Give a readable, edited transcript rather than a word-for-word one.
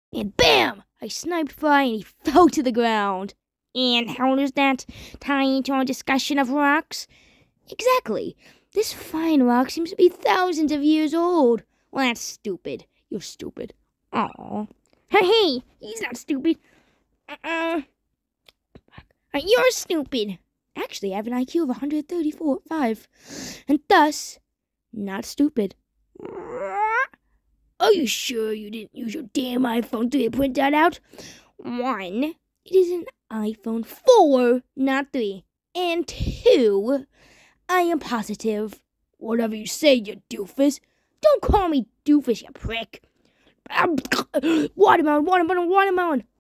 And BAM! I sniped Fry and he fell to the ground. And how does that tie into our discussion of rocks? Exactly. This fine rock seems to be thousands of years old. Well, that's stupid. You're stupid. Aw. Hey, he's not stupid. You're stupid. Actually, I have an IQ of 134.5, and thus, not stupid. Are you sure you didn't use your damn iPhone 3 to print that out? 1, it is an iPhone 4, not 3. And 2, I am positive. Whatever you say, you doofus. Don't call me doofus, you prick. Watermelon, watermelon, watermelon.